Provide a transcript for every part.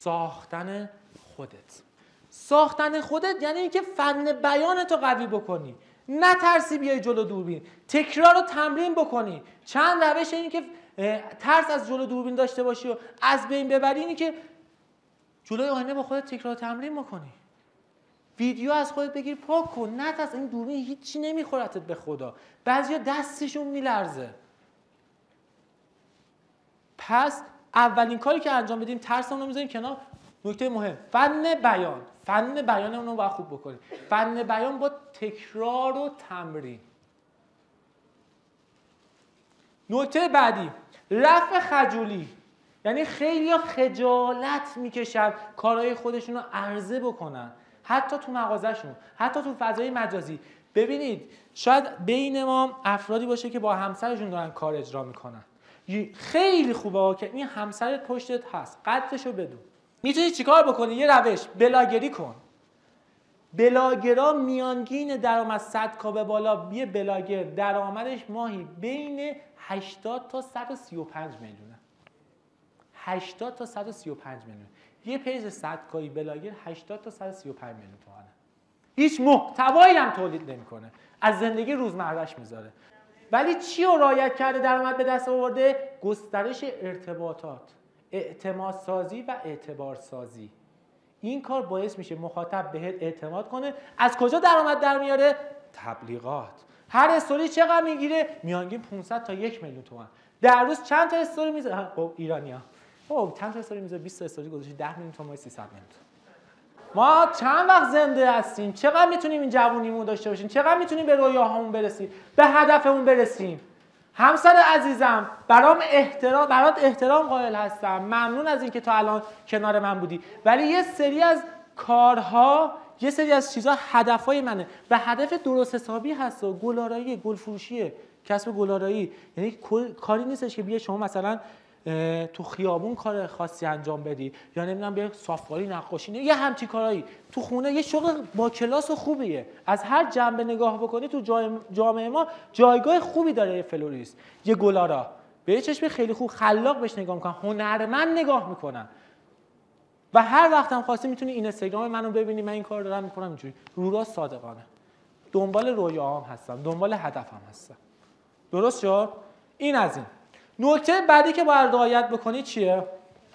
ساختن خودت. ساختن خودت یعنی اینکه فن بیانتو قوی بکنی، نترسی بیای جلو دوربین، تکرار رو تمرین بکنی. چند روش اینی که ترس از جلو دوربین داشته باشی و از بین ببری، اینی که جلوی آینه با خودت تکرار تمرین بکنی. ویدیو از خودت بگیر پاک کن، نترس، این دوربین هیچی نمیخورتت به خدا. بعضیا دستشون میلرزه. پس اولین کاری که انجام بدیم ترسمون رو میذاریم کنار. نکته مهم، فن بیان. فن بیانمون رو باید خوب بکنیم. فن بیان با تکرار و تمرین. نکته بعدی، رفع خجولی. یعنی خیلی‌ها خجالت میکشن کارهای خودشون رو عرضه بکنن، حتی تو مغازه‌شون، حتی تو فضای مجازی. ببینید شاید بین ما افرادی باشه که با همسرشون دارن کار اجرا میکنن. خیلی خوبه که این همسرت پشتت هست، قدرشو بدون. میتونی چیکار بکنی؟ یه روش، بلاگری کن. بلاگرها میانگین درآمد 100K به بالا، یه بلاگر درآمدش ماهی بین 80 تا 135 میلیونه. 80 تا 135 میلیون. یه پیج 100K بلاگر 80 تا 135 میلیون تومانه. هیچ محتوایی هم تولید نمیکنه، از زندگی روزمرهش میذاره. ولی چی رو رعایت کرده درآمد به دست آورده؟ گسترش ارتباطات، اعتماد سازی و اعتبار سازی. این کار باعث میشه مخاطب بهت اعتماد کنه. از کجا درآمد در میاره؟ تبلیغات. هر استوری چقدر میگیره؟ میانگین 500 تا 1 میلیون تومان. در روز چند تا استوری میذاره؟ خب ایرانی‌ها چند تا استوری میذاره؟ 20 تا استوری گذاشتی 10 میلیون تومان، 300 میلیون. ما چند وقت زنده هستیم؟ چقدر میتونیم این جوونیمون داشته باشیم؟ چقدر میتونیم به رویاهامون برسیم؟ به هدفمون برسیم؟ همسر عزیزم، برات احترام قائل هستم. ممنون از اینکه تا الان کنار من بودی. ولی یه سری از کارها، یه سری از چیزها هدفهای منه و هدف درست حسابی هست و گل‌آرایی، گلفروشیه، کسب گل‌آرایی. یعنی کاری نیستش که بیای شما مثلا تو خیابون کار خاصی انجام بدی یا نمیدونم بیا صافکاری، نقاشی، یه همچین کارایی. تو خونه یه شغل با کلاس و خوبیه. از هر جنبه نگاه بکنی تو جامعه ما جایگاه خوبی داره. یه فلوریست، یه گلارا به یه چشم خیلی خوب خلاق بهش نگاه میکنن، هنرمند نگاه میکنن. و هر وقت هم خواستی میتونی این اینستاگرام منو ببینی، من این کار دارم میکنم اینجوری رو راست صادقانه. دنبال رویاهام هستم، دنبال هدفم هستم. درست شد؟ این از این. نکته بعدی که باید رعایت بکنی چیه؟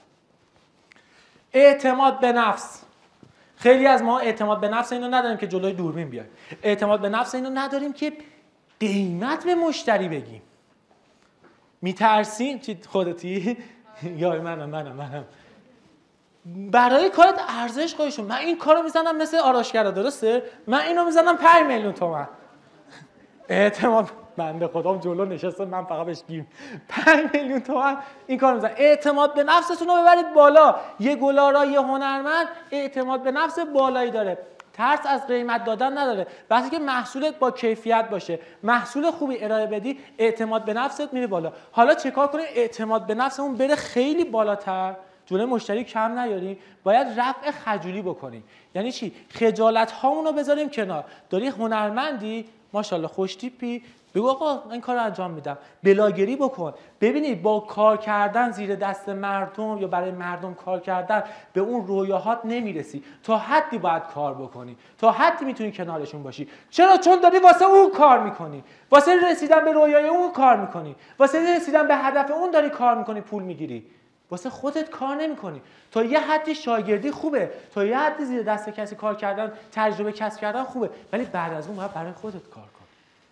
اعتماد به نفس. خیلی از ما اعتماد به نفس اینو نداریم که جلوی دوربین بیایم. اعتماد به نفس اینو نداریم که قیمت به مشتری بگیم. میترسیم چی خودتی؟ یا منم برای کارت ارزش قائلشون. من این کارو میزنم مثل آرایشگرا، درسته؟ من اینو میزنم 5 میلیون تومان. اعتماد من به خودم جلو نشسته، من فقط بهش گیم 5 میلیون تومان این کارو میزنم. اعتماد به نفستون رو ببرید بالا. یه گلارا، یه هنرمند اعتماد به نفس بالایی داره، ترس از قیمت دادن نداره. وقتی که محصولت با کیفیت باشه، محصول خوبی ارائه بدی، اعتماد به نفست میره بالا. حالا چه کار کنیم اعتماد به نفسمون بره خیلی بالاتر، جلوی مشتری کم نیاریم؟ باید رفع خجولی بکنیم. یعنی چی؟ خجالت هامون رو بذاریم کنار. داری هنرمندی، ماشاءالله خوش تیپی، بگو آقا من این کار رو انجام میدم. بلاگری بکن. ببینید با کار کردن زیر دست مردم یا برای مردم کار کردن به اون رویاهات نمیرسی. تا حدی باید کار بکنی، تا حدی میتونی کنارشون باشی. چرا؟ چون داری واسه اون کار میکنی، واسه رسیدن به رویای اون کار میکنی، واسه رسیدن به هدف اون داری کار میکنی، پول میگیری. واسه خودت کار نمی‌کنی. تا یه حدی شاگردی خوبه، تا یه حدی زیر دست کسی کار کردن، تجربه کسب کردن خوبه، ولی بعد از اون باید برای خودت کار کن.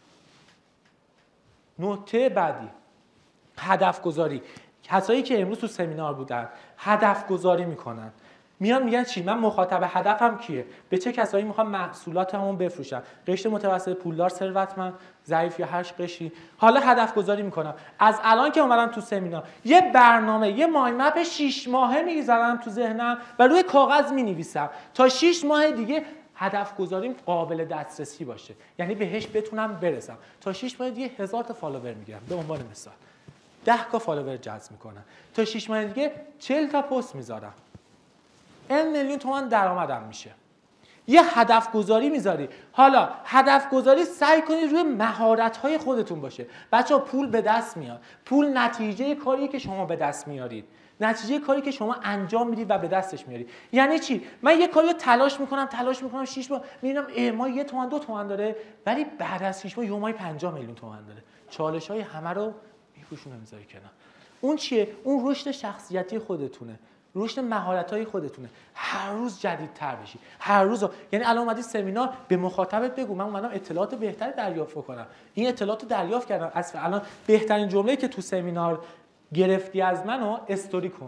نکته بعدی، هدف گذاری. کسایی که امروز تو سمینار بودن هدف گذاری میکنن، میان میگن چی؟ من مخاطب هدفم کیه؟ به چه کسایی میخوام محصولاتمو بفروشم؟ قشر متوسط، پولدار، ثروتمند، ضعیف یا هر قشری. حالا هدف گذاری میکنم. از الان که اومدم تو سمینار یه برنامه، یه مایند مپ 6 ماهه میذارم تو ذهنم و روی کاغذ مینویسم تا 6 ماه دیگه هدف گذاریم قابل دسترسی باشه، یعنی بهش بتونم برسم. تا 6 ماه دیگه 1000 تا فالوور میگیرم به عنوان مثال، 10K فالوور جذب میکنم. تا 6 ماه دیگه 40 تا پست میذارم، 1 میلیون تومان درآمدم میشه. یه هدف گذاری میذاری. حالا هدف گذاری سعی کنید روی مهارت های خودتون باشه. بچه‌ها پول به دست میاد. پول نتیجه کاریه که شما به دست میارید. نتیجه کاری که شما انجام میدی و به دستش میاری. یعنی چی؟ من یه کاری رو تلاش میکنم 6 ماه میبینم ما 1 تومن 2 تومن داره، ولی بعد از 6 ماه یه ماه 50 میلیون تومن داره. چالش‌های همه رو میپوشونه میذاری کنار. اون چیه؟ اون رشد شخصیتی خودتونه، رشد مهارت‌های خودتونه. هر روز جدیدتر بشی، هر روز. یعنی الان اومدی سمینار، به مخاطبت بگو من اومدم اطلاعات بهتری دریافت کنم، این اطلاعات رو دریافت کردم. الان بهترین جمله‌ای که تو سمینار گرفتی از منو استوری کن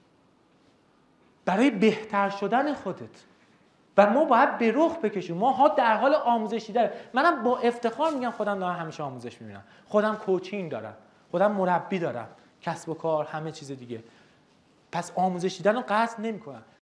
برای بهتر شدن خودت. و ما باید به رخ بکشیم. ما ها در حال آموزش دیدن. منم با افتخار میگم خودم دارم همیشه آموزش میبینم، خودم کوچینگ دارم، خودم مربی دارم، کسب و کار، همه چیز دیگه. پس آموزش دیدن رو قطع نمی‌کنم.